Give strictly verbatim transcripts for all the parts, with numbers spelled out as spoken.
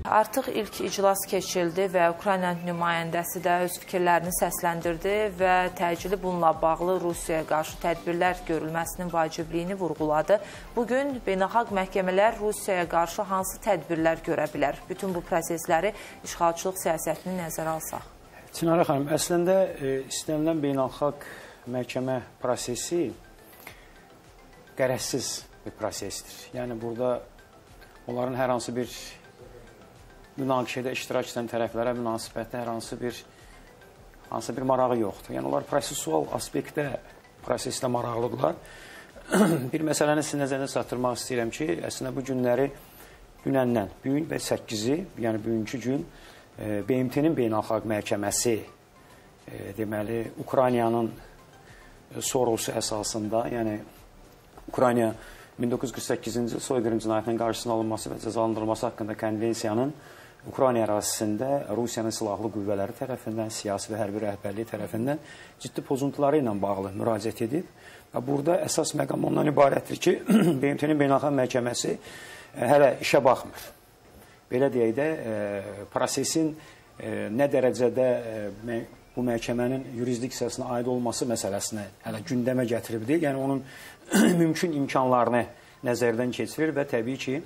artıq ilk iclas keçildi və Ukrayna nümayəndəsi də öz fikirlərini səsləndirdi və təcili bununla bağlı Rusiyaya qarşı tədbirlər görülməsinin vacibliyini vurğuladı. Bugün beynəlxalq məhkəmələr Rusiyaya qarşı hansı tədbirlər görə bilər? Bütün bu prosesləri işğalçılıq siyasətini nəzərə alsaq. Çinara xanım, əslində e, istənilən beynəlxalq məhkəmə prosesi qərəzsiz bir prosesdir. Yəni burada onların hər hansı bir münaqişədə iştirak edən tərəflərə münasibətdə hər hansı bir hansı bir marağı yoxdur. Yəni onlar prosesual aspektdə prosesdə maraqlıdırlar. Bir məsələni sizin nəzərinə çatdırmaq istəyirəm ki, əslində bu günləri dünəndən, bu gün və səkkizi, yəni bugünkü gün B M T-nin beynəlxalq məhkəməsi e, deməli Ukraynanın sorusu əsasında, yəni Ukrayna min doqquz yüz qırx səkkizinci il soyqırım cinayətinin qarşısının alınması və cəzalandırılması haqqında konvensiyanın Ukrayna ərazisində Rusiyanın silahlı qüvvələri tərəfindən, siyasi və hərbi rəhbərliyi tərəfindən ciddi pozuntuları ilə bağlı müraciət edib. Və burada əsas məqam ondan ibarətdir ki, B M T-nin beynəlxalq məhkəməsi hələ işə baxmır. Belə deyək də, prosesin nə dərəcədə bu məhkəmənin yurisdiksiyasına aid olması məsələsini hələ gündəmə gətiribdir. Yəni, onun mümkün imkanlarını nəzərdən keçirir və təbii ki,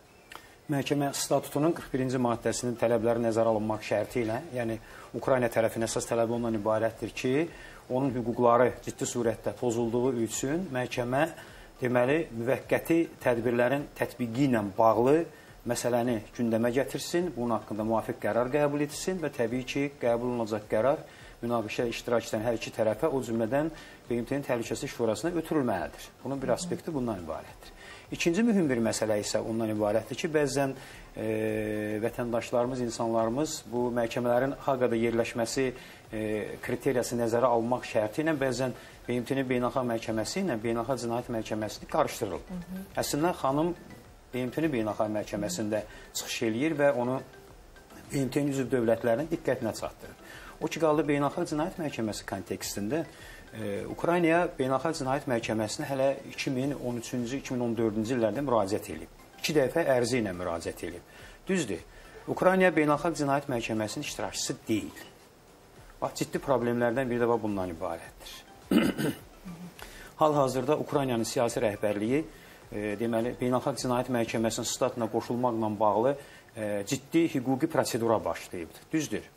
məhkəmə statutunun qırx birinci maddəsinin tələbləri nəzərə alınmaq şərti ilə, yəni Ukrayna tərəfinin əsas tələbi ondan ibarətdir ki, onun hüquqları ciddi surətdə pozulduğu üçün məhkəmə deməli, müvəqqəti tədbirlərin tətbiqi ilə bağlı məsələni gündəmə gətirsin, bunun haqqında müvafiq qərar qəbul etsin və təbii ki, qəbul olunacaq qərar münaqişə iştirak edən hər iki tərəfə, o cümlədən B M T-nin Təhlükəsizlik Şurasına ötürülməlidir. Bunun bir aspekti bundan ibarətdir. İkinci mühüm bir məsələ isə ondan ibarətdir ki, bəzən e, vətəndaşlarımız, insanlarımız bu məhkəmələrin Haqada yerləşməsi e, kriteriyası nəzərə almaq şərti ilə bəzən B M T-nin beynəlxalq məhkəməsi ilə beynəlxalq cinayət məhkəməsini qarışdırılır. Əslində, xanım B M T-nin beynəlxalq məhkəməsində çıxış eləyir və onu B M T-nin üzv dövlətlərinin diqqətinə çatdırır. O ki, qaldı beynəlxalq cinayət məhkəməsi kontekstində e, Ukraynaya beynəlxalq cinayət məhkəməsinə hələ iki min on üçüncü iki min on dördüncü illərdə müraciət edib. İki dəfə ərizə ilə müraciət edib. Düzdür, Ukraynaya beynəlxalq cinayət məhkəməsinin iştirakçısı deyil. Bax, ciddi problemlərdən biri də bundan ibarətdir. Hal-hazırda Ukraynanın siyasi rəhbərliyi e, deməli, beynəlxalq cinayət məhkəməsinin statına qoşulmaqla bağlı e, ciddi hüquqi prosedura başlayıbdır. Düzdür.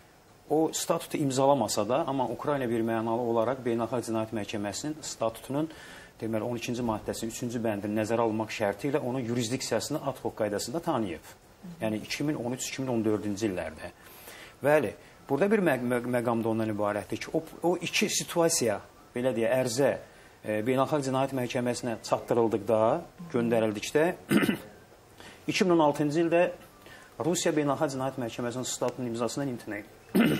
O statutu imzalamasa da, amma Ukrayna bir mənalı olaraq Beynəlxalq Cinayət Məhkəməsinin statutunun deməli, on ikinci maddəsinin üçüncü bəndini nəzərə almaq şərti ilə onun yurisdiksiyasını ad hoc qaydasında tanıyıb. Yəni iki min on üç iki min on dördüncü illərdə. Bəli, burada bir məq məq məqamda ondan ibarətdir ki, o, o iki situasiya, belə deyə, ərzə e, Beynəlxalq Cinayət Məhkəməsinə çatdırıldıqda, göndərildikdə iki min on altıncı ildə Rusiya Beynəlxalq Cinayət Məhkəməsinin statutunun imzasından imtina edib.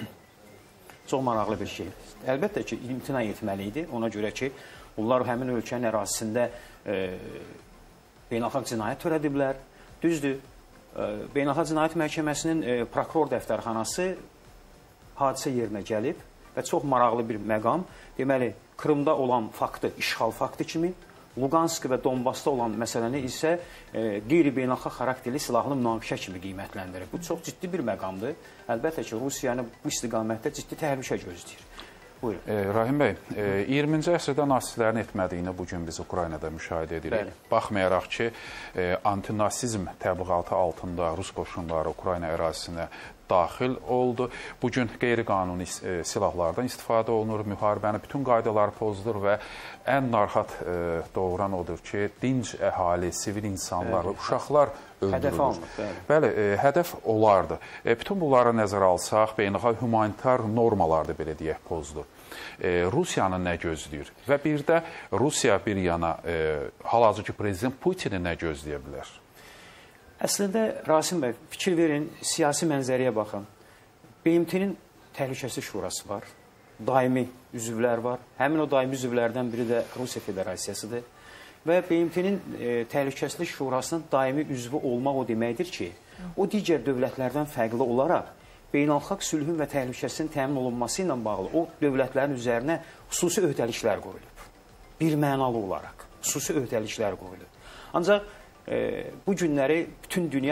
Çox maraqlı bir şey. Əlbəttə ki, imtina etməli idi. Ona görə ki, onlar həmin ölkənin ərazisində e, beynəlxalq cinayət törədiblər. Düzdür, e, Beynəlxalq Cinayət Məhkəməsinin e, prokuror dəftərxanası hadisə yerinə gəlib və çox maraqlı bir məqam. Deməli, Krımda olan faktı, işğal faktı kimi, Luqansk və Donbasda olan məsələni isə e, qeyri-beynəlxalq xarakterli silahlı münaqişə kimi qiymətləndirir. Bu çox ciddi bir məqamdır. Əlbəttə ki, Rusiyanı bu istiqamətdə ciddi təhlükə gözləyir. Buyurun. E, Rahim bəy, e, iyirminci əsrdə nasistlərin etmədiyini bugün biz Ukraynada müşahidə edirik. Bəli. Baxmayaraq ki, e, antinasizm təbliğatı altında Rus qoşunları Ukrayna ərazisinə daxil oldu. Bugün qeyri-qanuni e, silahlardan istifadə olunur, müharibəni bütün qaydalar pozulur və ən narahat e, doğuran odur ki, dinc əhali, sivil insanlar və uşaqlar öldürülür. Hədəf alınır. Bəli, bəli e, hədəf onlardır. E, bütün bunları nəzərə alsaq, beynəlxalq humanitar normalardır, belə deyək, pozulur. E, Rusiyanı nə gözləyir? Və bir də Rusiya bir yana e, hal-hazırki prezident Putini nə gözləyə bilər? Əslində, Rasim bəy, fikir verin, siyasi mənzəriyə baxın. B M T-nin Təhlükəsizlik Şurası var, daimi üzvlər var. Həmin o daimi üzvlərdən biri də Rusiya Federasiyasıdır. Və B M T-nin e, Təhlükəsizlik Şurasının daimi üzvü olmaq o deməkdir ki, o digər dövlətlərdən fərqli olaraq beynəlxalq sülhün və təhlükəsinin təmin olunması ilə bağlı o dövlətlərin üzərinə xüsusi öhdəliklər qoyulub. Bir mənalı olaraq xüsusi öhdəliklər qoyulub. Ancaq e, bu günləri bütün dünya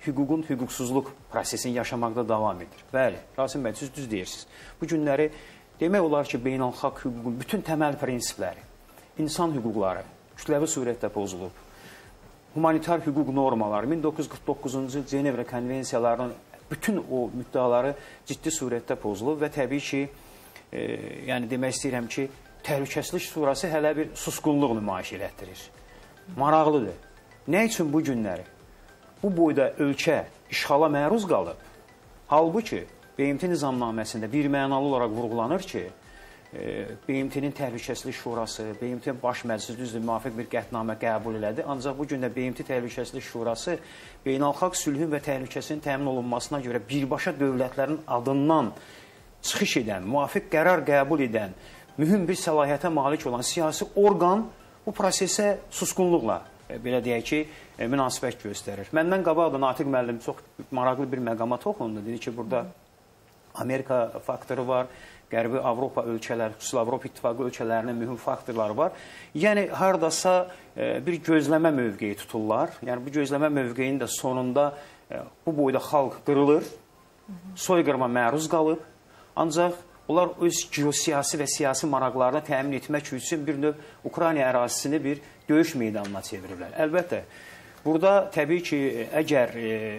hüququn hüquqsuzluq prosesini yaşamaqda davam edir. Bəli, Rasim bəy, siz düz deyirsiniz. Bu günləri demək olar ki, beynəlxalq hüququn bütün təməl prinsipləri, insan hüquqları kütləvi surətdə pozulub. Humanitar hüquq normaları, min doqquz yüz qırx doqquzuncu Cenevra konvensiyalarının bütün o müddəaları ciddi surətdə pozulub və təbii ki, e, yəni demək istəyirəm ki, təhlükəsizlik şurası hələ bir susqunluq nümayiş elətdirir. Maraqlıdır. Nə üçün bu günləri bu boyda ölkə işğala məruz qalıb? Halbuki B M T nizamnaməsində bir mənalı olaraq vurğulanır ki, B M T-nin Təhlükəsizlik Şurası, B M T-nin baş məclisi düzdür, müvafiq bir qətnamə qəbul elədi. Ancaq bu gündə B M T Təhlükəsizlik Şurası beynəlxalq sülhün və təhlükəsinin təmin olunmasına görə birbaşa dövlətlərin adından çıxış edən, müvafiq qərar qəbul edən, mühüm bir səlahiyyətə malik olan siyasi orqan bu prosesə susqunluqla, belə deyək ki, münasibət göstərir. Məndən qabaq da Natiq müəllim çox maraqlı bir məqama toxundu. Dedi ki, burada Amerika faktoru var, Qərbi Avropa ölkələri, xüsusilə Avropa İttifaqı ölkələrinin mühüm faktorları var. Yəni, haradasa bir gözləmə mövqeyi tuturlar. Yəni, bu gözləmə mövqeyinin də sonunda bu boyda xalq qırılır, soyqırma məruz qalıb. Ancaq onlar öz geosiyasi və siyasi maraqlarını təmin etmək üçün bir növ Ukrayna ərazisini bir döyüş meydanına çevirirlər. Əlbəttə, burada təbii ki, əgər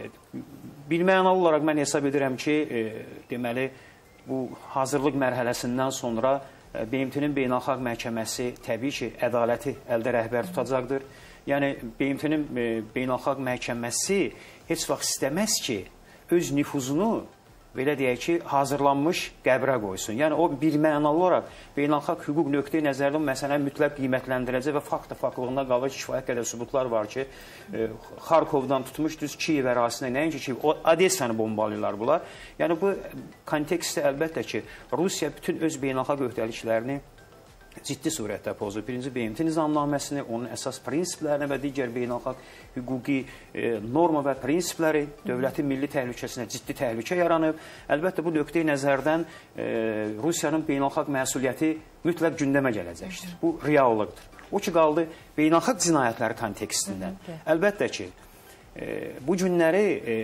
bilmənalı olaraq mən hesab edirəm ki, deməli, bu hazırlıq mərhələsindən sonra B M T-nin beynəlxalq məhkəməsi təbii ki, ədaləti əldə rəhbər tutacaqdır. Yəni, B M T-nin beynəlxalq məhkəməsi heç vaxt istəməz ki, öz nüfuzunu, belə deyək ki, hazırlanmış qəbrə qoysun. Yəni, o bir mənalı olaraq beynəlxalq hüquq nöqteyi nəzərdə məsələni mütləq qiymətləndirəcək və fakt faktılığında qalır ki, kifayət qədər sübutlar var ki, Xarkovdan tutmuş düz Kiyev ərazisinə, nəinki ki, Odessanı bombalayırlar bunlar. Yəni, bu kontekstdə əlbəttə ki, Rusiya bütün öz beynəlxalq öhdəliklərini ciddi surətdə pozur. Birinci B M T nizamnaməsini, onun əsas prinsiplərini və digər beynəlxalq hüquqi e, norma və prinsipləri dövlətin milli təhlükəsinə ciddi təhlükə yaranıb. Əlbəttə, bu nöqteyi nəzərdən e, Rusiyanın beynəlxalq məsuliyyəti mütləq gündəmə gələcəkdir. Bu reallıqdır. O ki, qaldı beynəlxalq cinayətləri kontekstində. Əlbəttə ki, e, bu günləri e,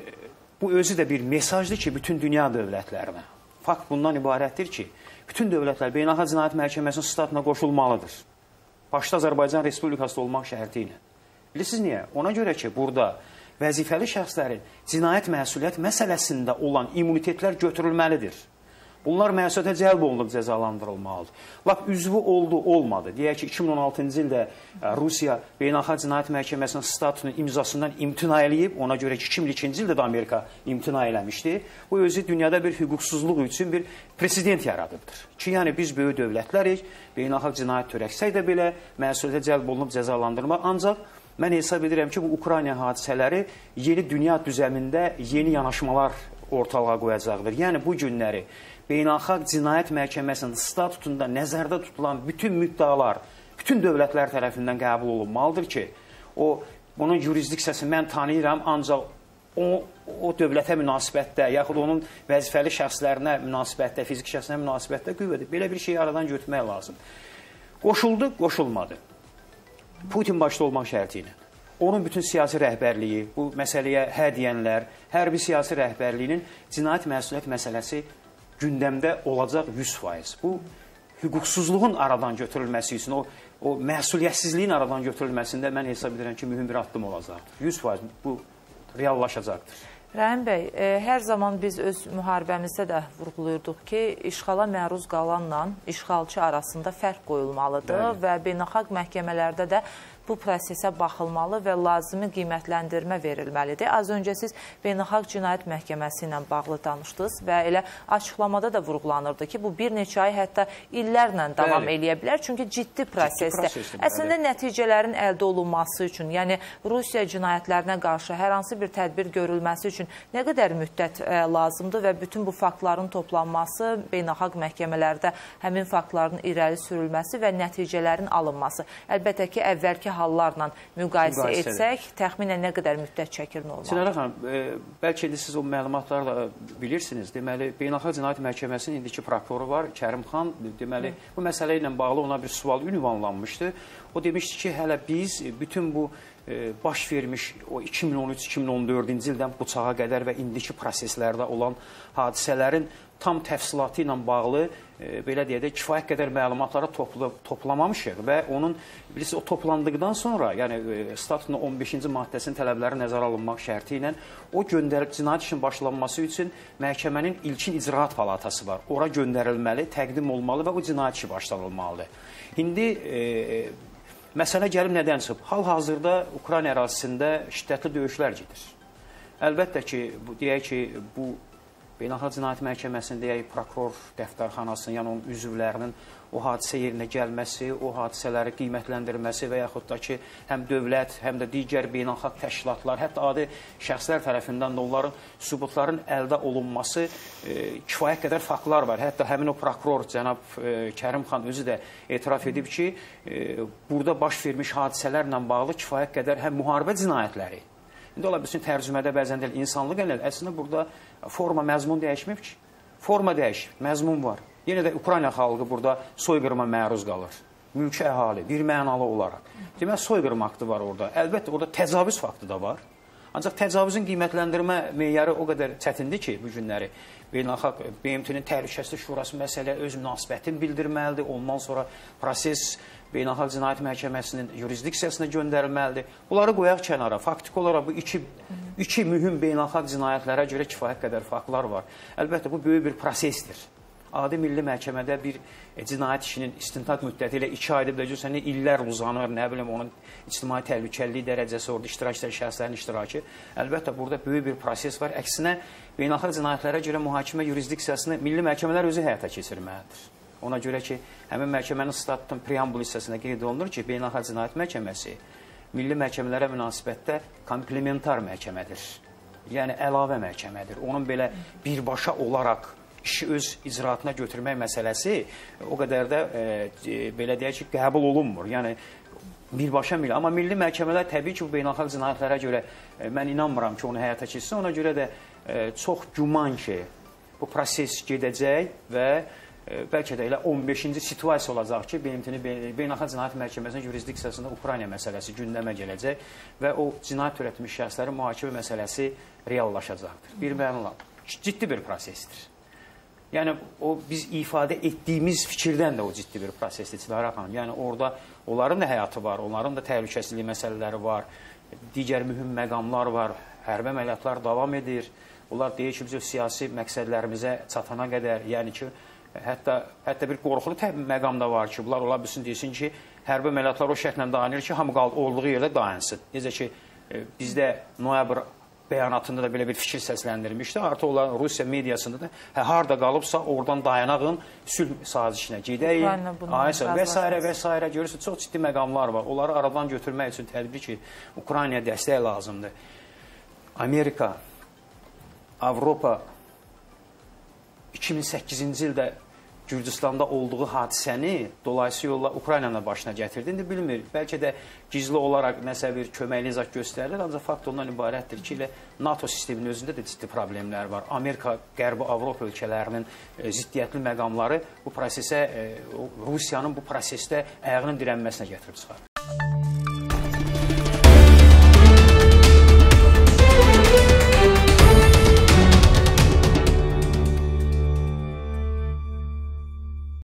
bu özü də bir mesajdır ki, bütün dünya dövlətlərinə. Fakt bundan ibarətdir ki, bütün dövlətlər Beynəlxalq Cinayət Məhkəməsinin statına qoşulmalıdır. Başda Azərbaycan Respublikası olmaq şərti ilə. Bilirsiniz niyə? Ona görə ki, burada vəzifəli şəxslərin cinayət məsuliyyət məsələsində olan immunitetlər götürülməlidir. Bunlar məsuliyyətə cəlb olunub cəzalandırılmalıdır. Lap üzvü oldu, olmadı. Deyək ki, iki min on altıncı ildə Rusiya Beynəlxalq Cinayət Məhkəməsinin statının imzasından imtina eləyib. Ona görə ki, iki min ikinci ildə də Amerika imtina eləmişdi. Bu özü dünyada bir hüquqsuzluq üçün bir president yaradıbdır. Ki, yəni biz böyük dövlətlərik, beynəlxalq cinayət törəksək də belə məsuliyyətə cəlb olunub cəzalandırma. Ancaq mən hesab edirəm ki, bu Ukrayna hadisələri yeni dünya düzəmində yeni yanaşmalar ortalığa qoyacaqdır. Yəni, bu günləri Beynəlxalq Cinayət Məhkəməsinin statutunda nəzərdə tutulan bütün müddalar bütün dövlətlər tərəfindən qəbul olunmalıdır ki, o, bunun yurisdiksiyası mən tanıyıram, ancaq o, o dövlətə münasibətdə, yaxud onun vəzifəli şəxslərinə münasibətdə, fiziki şəxslərinə münasibətdə qüvvədir. Belə bir şeyi aradan götürmək lazım. Qoşuldu, qoşulmadı. Putin başda olmaq şərti ilə. Onun bütün siyasi rəhbərliyi, bu məsələyə hə deyənlər, hərbi siyasi rəhbərliyinin cinayət məsuliyyət məsələsi gündəmdə olacaq yüz faiz. Bu, hüquqsuzluğun aradan götürülməsi üçün, o, o məsuliyyətsizliyin aradan götürülməsində mən hesab edirəm ki, mühüm bir addım olacaqdır. yüz faiz bu reallaşacaqdır. Rəhim bəy, e, hər zaman biz öz müharibəmizdə də vurğuluyurduq ki, işğala məruz qalanla işğalçı arasında fərq qoyulmalıdır. Bəli. Və beynəlxalq məhkəmələrdə də bu prosesə baxılmalı və lazımi qiymətləndirmə verilməlidir. Az öncə siz Beynəlxalq Cinayət Məhkəməsi ilə bağlı danışdınız və elə açıqlamada da vurğulanırdı ki, bu bir neçə ay, hətta illərlə davam bəli. Eləyə bilər. Çünki ciddi prosesdir. Ciddi Əslində bəli. Nəticələrin əldə olunması üçün, yəni Rusiya cinayətlərinə qarşı hər hansı bir tədbir görülməsi üçün nə qədər müddət ə, lazımdır və bütün bu faktların toplanması, beynəlxalq məhkəmələrdə həmin faktların irəli sürülməsi və nəticələrin alınması. Əlbəttə ki, əvvəlki hallarla müqayisə etsək, təxminən nə qədər müddət çəkir normal? Sinara xanım, e, bəlkə də siz o məlumatları da bilirsiniz. Deməli, Beynəlxalq Cinayət Məhkəməsinin indiki prokuroru var, Kərimxan. Deməli, Hı. bu məsələ ilə bağlı ona bir sual ünvanlanmışdı. O demişdi ki, hələ biz bütün bu baş vermiş o iki min on üç iki min on dördüncü ildən bu çağa qədər və indiki proseslərdə olan hadisələrin tam təfsilatı ilə bağlı belə deyək də kifayət qədər məlumatları topla, toplamamışıq və onun bilirsiniz o toplandıqdan sonra, yəni statutun on beşinci maddəsinin tələbləri nəzərə alınmaq şərti ilə o göndərib cinayət işinin başlanması üçün məhkəmənin ilkin icraat palatası var. Ora göndərilməli, təqdim olmalı və o cinayət işi başlanılmalıdır. İndi e, məsələ gəlib nədən çıxıb? Hal-hazırda Ukrayna ərazisində şiddətli döyüşlər gedir. Əlbəttə ki, bu, deyək ki, bu Beynəlxalq Cinayət Məhkəməsinin, deyək, prokuror dəftərxanasının, yəni onun üzvlərinin o hadisə yerinə gəlməsi, o hadisələri qiymətləndirməsi və yaxud da ki, həm dövlət, həm də digər beynəlxalq təşkilatlar, hətta adi şəxslər tərəfindən də onların sübutların əldə olunması e, kifayət qədər faktlar var. Hətta həmin o prokuror, cənab e, Kərim xan özü də etiraf edib ki, e, burada baş vermiş hadisələrlə bağlı kifayət qədər həm müharibə cinayətləri, İndi ola bilsin tərcümədə bəzən deyil, insanlıq elədir. Əslində burada forma, məzmun dəyişməyib ki. Forma dəyişib, məzmun var. Yenə də Ukrayna xalqı burada soyqırıma məruz qalır. Mülki əhali, bir mənalı olaraq. Demək, soyqırım aktı var orada. Əlbəttə, orada təcavüz faktı da var. Ancaq təcavüzün qiymətləndirmə meyarı o qədər çətindir ki, bu günləri Beynəlxalq B M T-nin Təhlükəsizlik Şurası məsələyə öz münasibətini bildirməlidir. Ondan sonra proses Beynəlxalq Cinayət Məhkəməsinin yurisdiksiyasına göndərilməlidir. Bunları qoyaq kənara. Faktik olaraq bu iki, iki mühüm beynəlxalq cinayətlərə görə kifayət qədər faktlar var. Əlbəttə, bu böyük bir prosesdir. Adi Milli Məhkəmədə bir e, cinayət işinin istintaq müddəti ilə iki ayda biləcəksə, nə illər uzanır, nə bilim, onun ictimai təhlükəliliyi dərəcəsi, orada iştirakçılar, şəxslərin iştirakı. Əlbəttə, burada böyük bir proses var. Əksinə, beynəlxalq cinayətlərə görə mühakimə yurisdiksiyasını Milli Məhkəmələr özü həyata keçirməlidir. Ona görə ki, həmin məhkəmənin statutun preambul hissəsində qeyd olunur ki, Beynəlxalq Cinayət Məhkəməsi milli məhkəmələrə münasibətdə komplementar məhkəmədir. Yəni, əlavə məhkəmədir. Onun belə birbaşa olaraq işi öz icraatına götürmək məsələsi o qədər də e, belə deyək ki, qəbul olunmur. Yəni, birbaşa milli. Amma milli məhkəmələr təbii ki, bu beynəlxalq cinayətlərə görə e, mən inanmıram ki, onu həyata keçsin. Ona görə də e, çox güman ki, bu proses gedəcək və e, bəlkə də elə on beşinci situasiya olacaq ki, B M T-nin Beynəlxalq Cinayət Məhkəməsinin yurisdiksiyasında Ukrayna məsələsi gündəmə gələcək və o cinayət törətmiş şəxslərin mühakimə məsələsi reallaşacaqdır. Bir mənalı, ciddi bir prosesdir. Yəni, o biz ifadə etdiyimiz fikirdən də o ciddi bir prosesdir, Dilara xanım. Yəni, orada onların da həyatı var, onların da təhlükəsizlik məsələləri var, digər mühüm məqamlar var, hərbi əməliyyatlar davam edir. Onlar deyir ki, biz o siyasi məqsədlərimizə çatana qədər, yəni ki, hətta, hətta bir qorxulu məqam da var ki, bunlar ola bilsin, deyilsin ki, hərbi əməliyyatlar o şərtlə dayanır ki, hamı olduğu yerdə dayansın. Necə ki, bizdə noyabr bəyanatında da belə bir fikir səsləndirmişdi. Artıq onlar Rusiya mediasında da hə, harada qalıbsa oradan dayanağın sülh sazişinə gedəyik və s. və s. Görürsünüz, çox ciddi məqamlar var. Onları aradan götürmək üçün tədbir ki, Ukraynaya dəstək lazımdır. Amerika, Avropa iki min səkkizinci ildə Gürcüstanda olduğu hadisəni dolayısıyla yolla Ukraynanın başına gətirdi. İndi bilmir, bəlkə də gizli olaraq nəsə bir köməkli izah göstərilir, ancaq fakt ondan ibarətdir ki, NATO sisteminin özündə də ciddi problemlər var. Amerika, Qərbi Avropa ölkələrinin e, ziddiyyətli məqamları bu prosesə, e, Rusiyanın bu prosesdə ayağının dirənməsinə gətirib çıxarır.